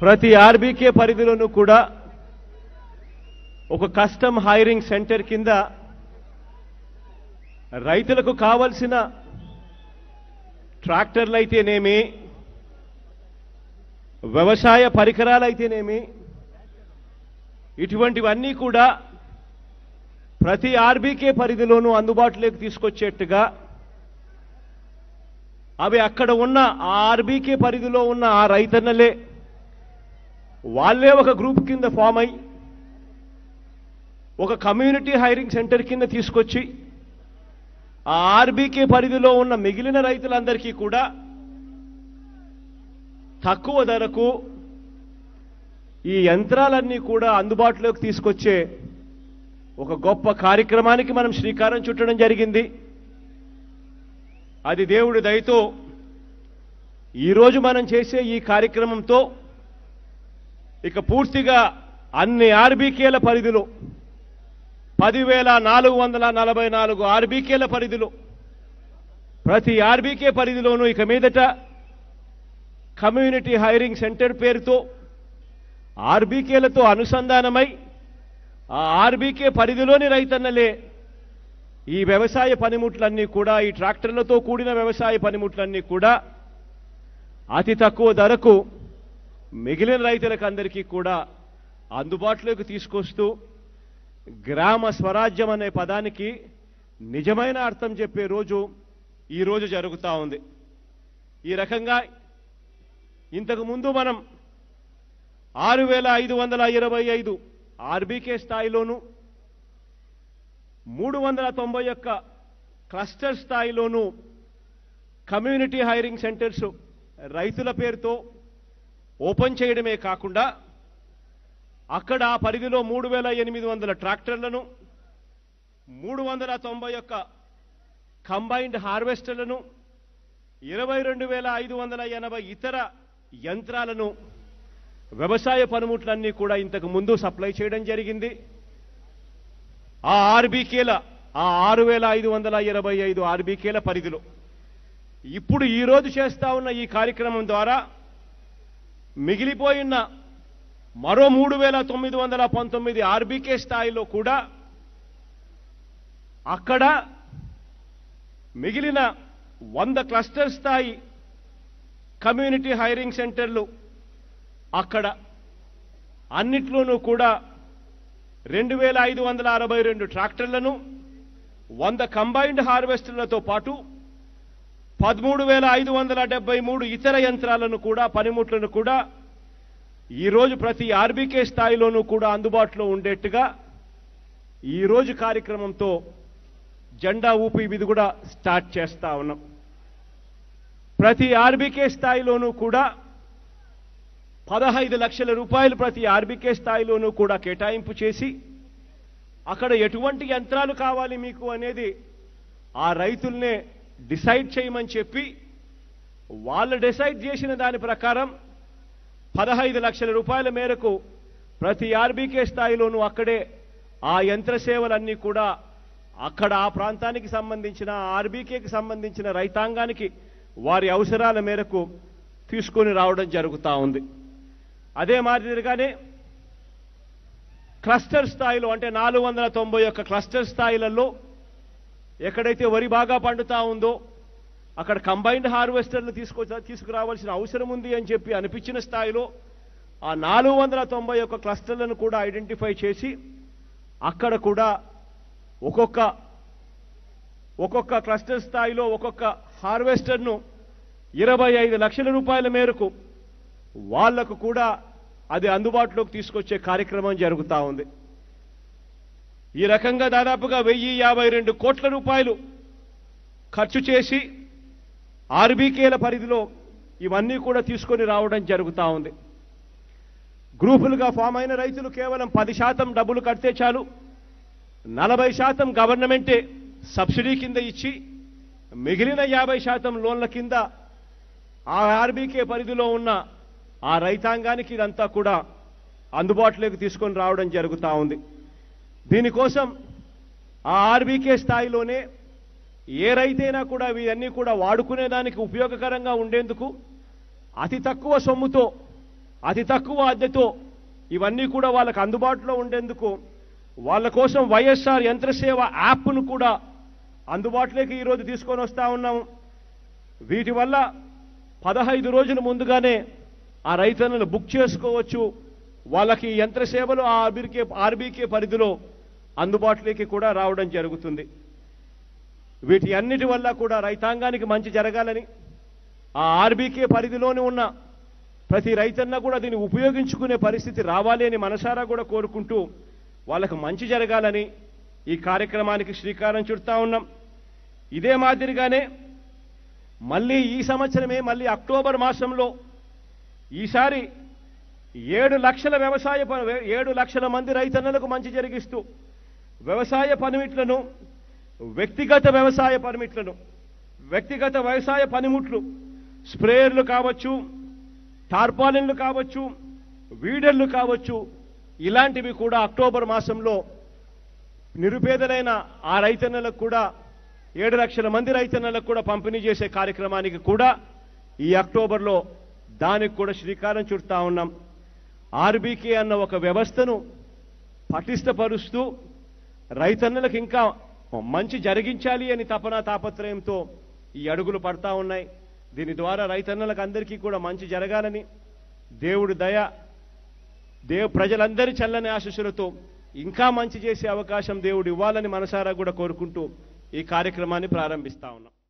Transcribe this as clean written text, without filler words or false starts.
ప్రతి ఆర్బీకే పరిధిలోనూ కూడా ఒక కస్టమ్ హైరింగ్ సెంటర్ కింద రైతులకు కావలసిన ట్రాక్టర్లు అయితేనేమి, వ్యవసాయ పరికరాలు అయితేనేమి, ఇటువంటివన్నీ కూడా ప్రతి ఆర్బీకే పరిధిలోనూ అందుబాటులోకి తీసుకొచ్చేట్టుగా అవి అక్కడ ఉన్న ఆ ఆర్బీకే పరిధిలో ఉన్న ఆ రైతన్నలే వాళ్ళే ఒక గ్రూప్ కింద ఫామ్ అయి ఒక కమ్యూనిటీ హైరింగ్ సెంటర్ కింద తీసుకొచ్చి ఆ ఆర్బీకే పరిధిలో ఉన్న మిగిలిన రైతులందరికీ కూడా తక్కువ ధరకు ఈ యంత్రాలన్నీ కూడా అందుబాటులోకి తీసుకొచ్చే ఒక గొప్ప కార్యక్రమానికి మనం శ్రీకారం చుట్టడం జరిగింది. అది దేవుడి దయతో ఈరోజు మనం చేసే ఈ కార్యక్రమంతో ఇక పూర్తిగా అన్ని ఆర్బీకేల పరిధిలో 10,444 ఆర్బీకేల పరిధిలో ప్రతి ఆర్బీకే పరిధిలోనూ ఇక మీదట కమ్యూనిటీ హైరింగ్ సెంటర్ పేరుతో ఆర్బీకేలతో అనుసంధానమై ఆ ఆర్బీకే పరిధిలోని రైతన్నలే ఈ వ్యవసాయ పనిముట్లన్నీ కూడా, ఈ ట్రాక్టర్లతో కూడిన వ్యవసాయ పనిముట్లన్నీ కూడా అతి తక్కువ ధరకు మిగిలిన రైతులకు అందరికీ కూడా అందుబాటులోకి తీసుకొస్తూ గ్రామ స్వరాజ్యం అనే పదానికి నిజమైన అర్థం చెప్పే రోజు ఈరోజు జరుగుతూ ఉంది. ఈ రకంగా ఇంతకు ముందు మనం 6,525 ఆర్బీకే స్థాయిలోను 391 క్లస్టర్ స్థాయిలోను కమ్యూనిటీ హైరింగ్ సెంటర్స్ రైతుల పేరుతో ఓపెన్ చేయడమే కాకుండా అక్కడ ఆ పరిధిలో 3,800 ట్రాక్టర్లను 391 కంబైన్డ్ హార్వెస్టర్లను 22,580 ఇతర యంత్రాలను వ్యవసాయ పనిముట్లన్నీ కూడా ఇంతకు ముందు సప్లై చేయడం జరిగింది. ఆ ఆర్బీకేల ఆ 6,525 ఆర్బీకేల పరిధిలో ఇప్పుడు ఈరోజు చేస్తా ఉన్న ఈ కార్యక్రమం ద్వారా మిగిలిపోయిన మరో 3,919 ఆర్బీకే స్థాయిలో కూడా అక్కడ మిగిలిన 100 క్లస్టర్ స్థాయి కమ్యూనిటీ హైరింగ్ సెంటర్లు అక్కడ అన్నిట్లోనూ కూడా 2,562 ట్రాక్టర్లను 100 కంబైన్డ్ హార్వెస్టర్లతో పాటు 13,573 ఇతర యంత్రాలను కూడా, పనిముట్లను కూడా ఈరోజు ప్రతి ఆర్బీకే స్థాయిలోనూ కూడా అందుబాటులో ఉండేట్టుగా ఈరోజు కార్యక్రమంతో జెండా ఊపి ఇది కూడా స్టార్ట్ చేస్తా ఉన్నాం. ప్రతి ఆర్బీకే స్థాయిలోనూ కూడా 15 లక్షల రూపాయలు ప్రతి ఆర్బీకే స్థాయిలోనూ కూడా కేటాయింపు చేసి అక్కడ ఎటువంటి యంత్రాలు కావాలి మీకు అనేది ఆ రైతుల్నే డిసైడ్ చేయమని చెప్పి వాళ్ళు డిసైడ్ చేసిన దాని ప్రకారం 15 లక్షల రూపాయల మేరకు ప్రతి ఆర్బీకే స్థాయిలోనూ అక్కడే ఆ యంత్ర సేవలన్నీ కూడా అక్కడ ఆ ప్రాంతానికి సంబంధించిన ఆర్బీకేకి సంబంధించిన రైతాంగానికి వారి అవసరాల మేరకు తీసుకొని రావడం జరుగుతూ ఉంది. అదే మాదిరిగానే క్లస్టర్ స్థాయిలో అంటే 491 క్లస్టర్ స్థాయిలలో ఎక్కడైతే వరి బాగా పండుతా ఉందో అక్కడ కంబైన్డ్ హార్వెస్టర్లు తీసుకురావాల్సిన అవసరం ఉంది అని చెప్పి అనిపించిన స్థాయిలో ఆ 491 క్లస్టర్లను కూడా ఐడెంటిఫై చేసి అక్కడ కూడా ఒక్కొక్క క్లస్టర్ స్థాయిలో ఒక్కొక్క హార్వెస్టర్ను 25 లక్షల రూపాయల మేరకు వాళ్లకు కూడా అది అందుబాటులోకి తీసుకొచ్చే కార్యక్రమం జరుగుతూ ఉంది. ఈ రకంగా దాదాపుగా 1,052 కోట్ల రూపాయలు ఖర్చు చేసి ఆర్బీకేల పరిధిలో ఇవన్నీ కూడా తీసుకొని రావడం జరుగుతూ ఉంది. గ్రూపులుగా ఫామ్ అయిన రైతులు కేవలం 10% డబ్బులు కడితే చాలు, 40% గవర్నమెంటే సబ్సిడీ కింద ఇచ్చి మిగిలిన 50% లోన్ల కింద ఆ ఆర్బీకే పరిధిలో ఉన్న ఆ రైతాంగానికి ఇదంతా కూడా అందుబాటులోకి తీసుకొని రావడం జరుగుతూ ఉంది. దీనికోసం ఆ ఆర్బీకే స్థాయిలోనే ఏ రైతైనా కూడా ఇవన్నీ కూడా వాడుకునేదానికి ఉపయోగకరంగా ఉండేందుకు అతి తక్కువ సొమ్ముతో అతి తక్కువ అద్దెతో ఇవన్నీ కూడా వాళ్ళకు అందుబాటులో ఉండేందుకు వాళ్ళ కోసం వైఎస్ఆర్ యంత్రసేవ యాప్ను కూడా అందుబాటులోకి ఈరోజు తీసుకొని వస్తూ ఉన్నాము. వీటి వల్ల 15 రోజుల ముందుగానే ఆ రైతన్నలు బుక్ చేసుకోవచ్చు. వాళ్ళకి యంత్రసేవలు ఆ ఆర్బీకే పరిధిలో అందుబాటులోకి కూడా రావడం జరుగుతుంది. వీటి అన్నిటి వల్ల కూడా రైతాంగానికి మంచి జరగాలని, ఆ ఆర్బీకే పరిధిలోనే ఉన్న ప్రతి రైతన్న కూడా దీన్ని ఉపయోగించుకునే పరిస్థితి రావాలి అని మనసారా కూడా కోరుకుంటూ వాళ్ళకు మంచి జరగాలని ఈ కార్యక్రమానికి శ్రీకారం చుడతా ఉన్నాం. ఇదే మాదిరిగానే మళ్ళీ ఈ సంవత్సరమే మళ్ళీ అక్టోబర్ మాసంలో ఈసారి 7 లక్షల మంది రైతన్నలకు మంచి జరిగిస్తూ వ్యవసాయ పనిముట్లను, వ్యక్తిగత వ్యవసాయ పనిముట్లు, స్ప్రేయర్లు కావచ్చు, టార్పాలిన్లు కావచ్చు, వీడర్లు కావచ్చు, ఇలాంటివి కూడా అక్టోబర్ మాసంలో నిరుపేదలైన ఆ రైతన్నలకు కూడా 7 లక్షల మంది రైతన్నలకు కూడా పంపిణీ చేసే కార్యక్రమానికి కూడా ఈ అక్టోబర్లో దానికి కూడా శ్రీకారం చుడతా ఉన్నాం. ఆర్బీకే అన్న ఒక వ్యవస్థను పటిష్టపరుస్తూ రైతన్నలకు ఇంకా మంచి జరిగించాలి అని తాపత్రయంతో ఈ అడుగులు పడతా ఉన్నాయి. దీని ద్వారా రైతన్నలకు అందరికీ కూడా మంచి జరగాలని, దేవుడి దయ, ప్రజలందరి చల్లని ఆశీస్సులతో ఇంకా మంచి చేసే అవకాశం దేవుడు ఇవ్వాలని మనసారా కూడా కోరుకుంటూ ఈ కార్యక్రమాన్ని ప్రారంభిస్తా ఉన్నాం.